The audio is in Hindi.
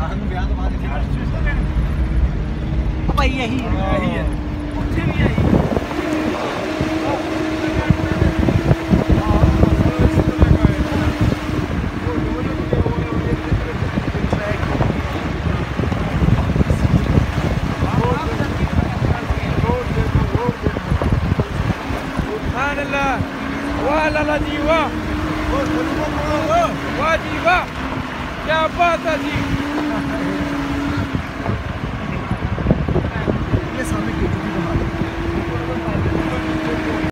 भाई यही है ਉੱਥੇ ਵੀ ਆਈ वाह लाला जी वाह वाह जी वाह क्या बात है जी।